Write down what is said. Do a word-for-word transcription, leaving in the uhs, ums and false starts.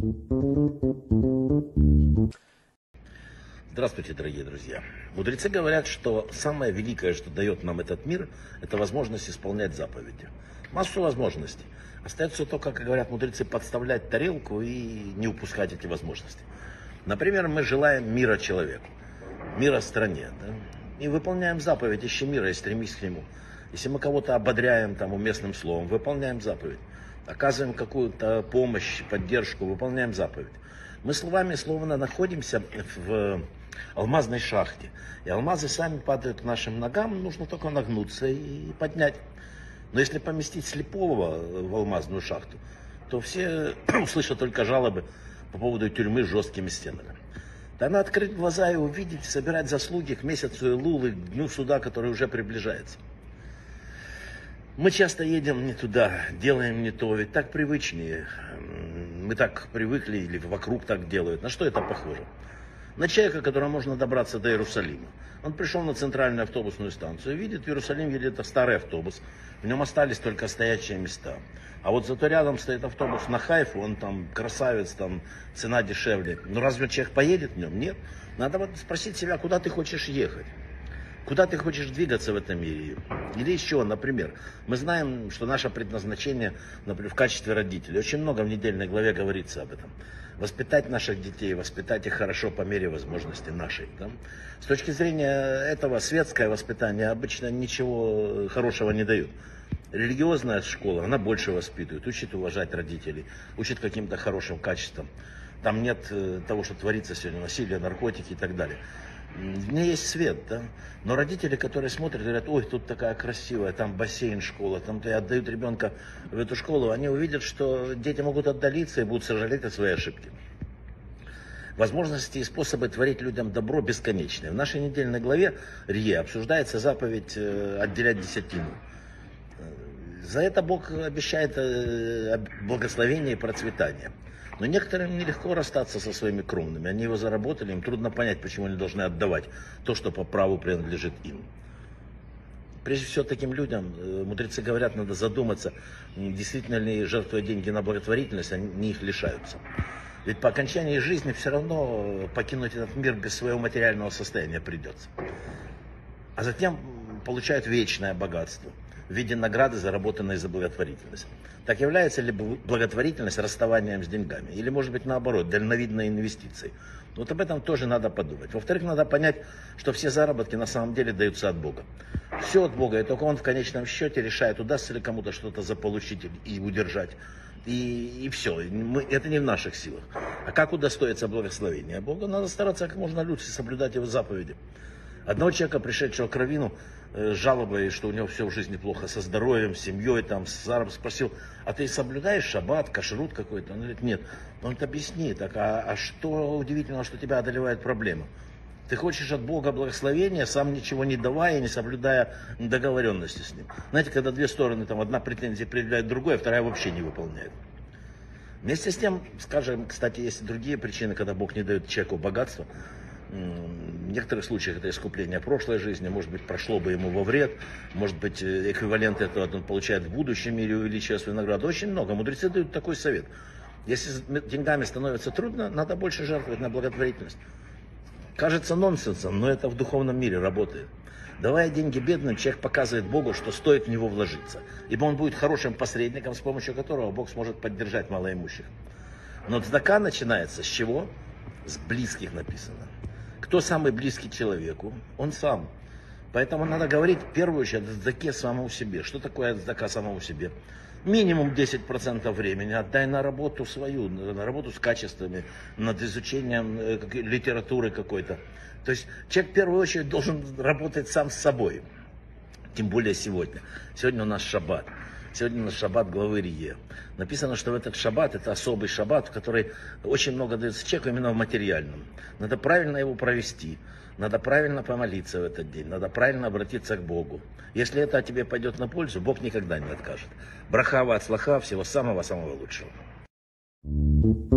Здравствуйте, дорогие друзья. Мудрецы говорят, что самое великое, что дает нам этот мир, это возможность исполнять заповеди. Массу возможностей. Остается только, как говорят мудрецы, подставлять тарелку и не упускать эти возможности. Например, мы желаем мира человеку, мира стране, да? И выполняем заповедь: ищи мира и стремись к нему. Если мы кого-то ободряем там уместным словом, выполняем заповедь. Оказываем какую-то помощь, поддержку, выполняем заповедь. Мы словами словно находимся в алмазной шахте. И алмазы сами падают к нашим ногам, нужно только нагнуться и поднять. Но если поместить слепого в алмазную шахту, то все услышат только жалобы по поводу тюрьмы с жесткими стенами. Да надо открыть глаза и увидеть, собирать заслуги к месяцу Илулы, к дню суда, который уже приближается. Мы часто едем не туда, делаем не то, ведь так привычнее. Мы так привыкли, или вокруг так делают. На что это похоже? На человека, которому можно добраться до Иерусалима. Он пришел на центральную автобусную станцию, видит, в Иерусалим едет старый автобус. В нем остались только стоячие места. А вот зато рядом стоит автобус на Хайфу, он там красавец, там цена дешевле. Но разве человек поедет в нем? Нет. Надо вот спросить себя, куда ты хочешь ехать. Куда ты хочешь двигаться в этом мире? Или еще, например, мы знаем, что наше предназначение, например, в качестве родителей. Очень много в недельной главе говорится об этом. Воспитать наших детей, воспитать их хорошо по мере возможности нашей. Да? С точки зрения этого, светское воспитание обычно ничего хорошего не дает. Религиозная школа, она больше воспитывает, учит уважать родителей, учит каким-то хорошим качествам. Там нет того, что творится сегодня, насилие, наркотики и так далее. В ней есть свет, да? Но родители, которые смотрят, говорят: ой, тут такая красивая, там бассейн, школа, там-то и отдают ребенка в эту школу, они увидят, что дети могут отдалиться и будут сожалеть о своей ошибке. Возможности и способы творить людям добро бесконечны. В нашей недельной главе Рие обсуждается заповедь отделять десятину. За это Бог обещает благословение и процветание. Но некоторым нелегко расстаться со своими кровными. Они его заработали, им трудно понять, почему они должны отдавать то, что по праву принадлежит им. Прежде всего, таким людям, мудрецы говорят, надо задуматься, действительно ли, жертвуя деньги на благотворительность, они их лишаются. Ведь по окончании жизни все равно покинуть этот мир без своего материального состояния придется. А затем получают вечное богатство в виде награды, заработанной за благотворительность. Так является ли благотворительность расставанием с деньгами? Или, может быть, наоборот, дальновидной инвестицией? Вот об этом тоже надо подумать. Во-вторых, надо понять, что все заработки на самом деле даются от Бога. Все от Бога, и только Он в конечном счете решает, удастся ли кому-то что-то заполучить и удержать. И, и все, мы, это не в наших силах. А как удостоиться благословения Бога? Надо стараться как можно лучше соблюдать Его заповеди. Одного человека, пришедшего к раввину, с жалобой, что у него все в жизни плохо со здоровьем, с семьей, там, с заработком, спросил: а ты соблюдаешь шаббат, кашрут какой-то? Он говорит: нет. Он говорит: объясни, так, а, а что удивительного, что тебя одолевает проблема? Ты хочешь от Бога благословения, сам ничего не давая, не соблюдая договоренности с Ним. Знаете, когда две стороны, там, одна претензия предъявляет другой, а вторая вообще не выполняет. Вместе с тем, скажем, кстати, есть и другие причины, когда Бог не дает человеку богатства. В некоторых случаях это искупление прошлой жизни, может быть, прошло бы ему во вред, может быть, эквивалент этого он получает в будущем мире, увеличивая свою награду. Очень много. Мудрецы дают такой совет. Если с деньгами становится трудно, надо больше жертвовать на благотворительность. Кажется нонсенсом, но это в духовном мире работает. Давая деньги бедным, человек показывает Богу, что стоит в него вложиться. Ибо он будет хорошим посредником, с помощью которого Бог сможет поддержать малоимущих. Но цдака начинается с чего? С близких написано. Кто самый близкий человеку? Он сам. Поэтому надо говорить в первую очередь о цдаке самому себе. Что такое цдака самому себе? Минимум десять процентов времени отдай на работу свою, на работу с качествами, над изучением литературы какой-то. То есть человек в первую очередь должен работать сам с собой. Тем более сегодня. Сегодня у нас шаббат. Сегодня у нас шаббат главы Рие. Написано, что в этот шаббат, это особый шаббат, в который очень много дается человеку именно в материальном. Надо правильно его провести, надо правильно помолиться в этот день, надо правильно обратиться к Богу. Если это тебе пойдет на пользу, Бог никогда не откажет. Браха ва ацлаха, всего самого-самого лучшего.